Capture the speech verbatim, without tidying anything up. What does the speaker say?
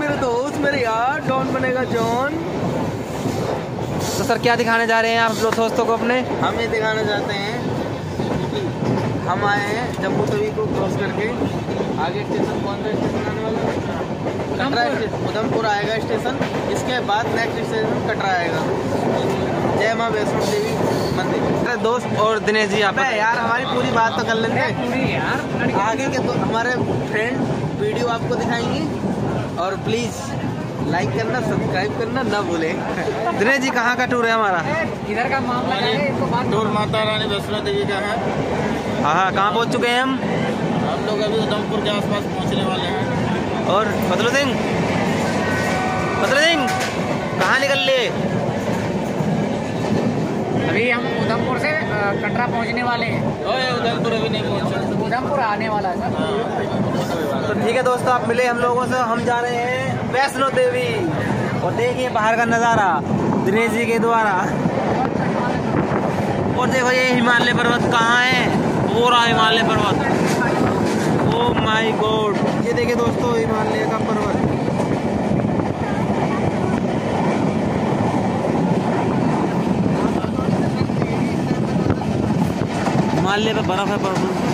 मेरे दोस्त, मेरे यार, डॉन बनेगा जॉन। तो सर क्या दिखाने जा रहे हैं आप लोग दोस्तों को अपने? हम ये दिखाना चाहते हैं कि हम आए हैं जम्मू तवी को क्रॉस करके। आगे स्टेशन कौन सा स्टेशन आने वाला है? कटरा स्टेशन, उधमपुर आएगा स्टेशन। इसके बाद नेक्स्ट स्टेशन कटरा आएगा। जय माँ वैष्णो देवी मंदिर। दोस्त और दिनेश जी आप यार हमारी पूरी बात तो कर लेते हैं। आगे के तो हमारे फ्रेंड वीडियो आपको दिखाएंगे और प्लीज लाइक करना, सब्सक्राइब करना ना भूले। दिनेश जी कहाँ का टूर है हमारा? इधर का मामला है, टूर माता रानी वैष्णो देवी का है। हाँ हाँ, कहाँ पहुँच चुके हैं हम? हम लोग अभी उधमपुर के आसपास पहुँचने वाले हैं। और फजलू सिंह, फजलू सिंह कहाँ निकल लिए? अभी हम उधमपुर से कटरा पहुंचने वाले हैं। ओए उधमपुर अभी नहीं पहुंचे, उधमपुर आने वाला है सर। तो ठीक है दोस्तों, आप मिले हम लोगों से। हम जा रहे हैं वैष्णो देवी और देखिए बाहर का नज़ारा दिनेश जी के द्वारा। और देखो ये हिमालय पर्वत कहाँ है, पूरा हिमालय पर्वत। ओ माय गॉड, ये देखिए दोस्तों हिमालय का पर्वत। हिमालय पे बर्फ है पर्वत।